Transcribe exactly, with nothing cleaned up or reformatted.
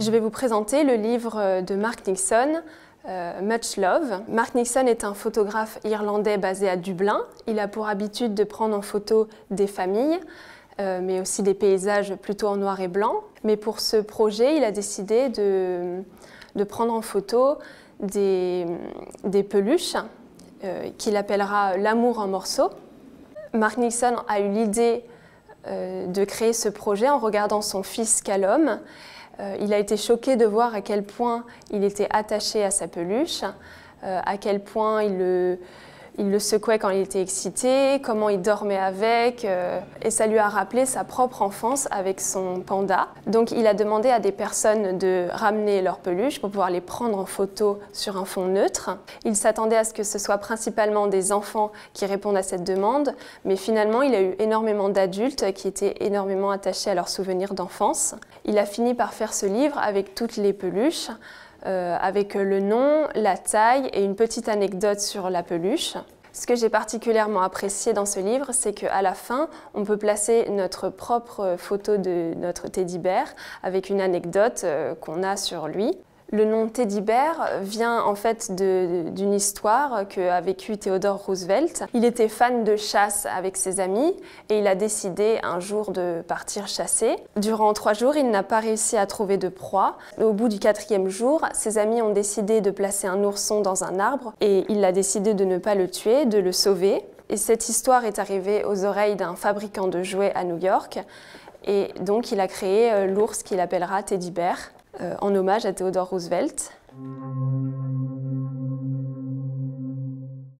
Je vais vous présenter le livre de Mark Nixon, euh, Much Love. Mark Nixon est un photographe irlandais basé à Dublin. Il a pour habitude de prendre en photo des familles, euh, mais aussi des paysages plutôt en noir et blanc. Mais pour ce projet, il a décidé de, de prendre en photo des, des peluches euh, qu'il appellera l'amour en morceaux. Mark Nixon a eu l'idée euh, de créer ce projet en regardant son fils Callum. Euh, il a été choqué de voir à quel point il était attaché à sa peluche, euh, à quel point il le, il le secouait quand il était excité, comment il dormait avec, euh, et ça lui a rappelé sa propre enfance avec son panda. Donc il a demandé à des personnes de ramener leurs peluches pour pouvoir les prendre en photo sur un fond neutre. Il s'attendait à ce que ce soit principalement des enfants qui répondent à cette demande, mais finalement il a eu énormément d'adultes qui étaient énormément attachés à leurs souvenirs d'enfance. Il a fini par faire ce livre avec toutes les peluches, Euh, avec le nom, la taille et une petite anecdote sur la peluche. Ce que j'ai particulièrement apprécié dans ce livre, c'est qu'à la fin, on peut placer notre propre photo de notre teddy bear avec une anecdote euh, qu'on a sur lui. Le nom Teddy Bear vient en fait d'une histoire qu'a vécue Theodore Roosevelt. Il était fan de chasse avec ses amis et il a décidé un jour de partir chasser. Durant trois jours, il n'a pas réussi à trouver de proie. Au bout du quatrième jour, ses amis ont décidé de placer un ourson dans un arbre et il a décidé de ne pas le tuer, de le sauver. Et cette histoire est arrivée aux oreilles d'un fabricant de jouets à New York et donc il a créé l'ours qu'il appellera Teddy Bear. Euh, en hommage à Theodore Roosevelt.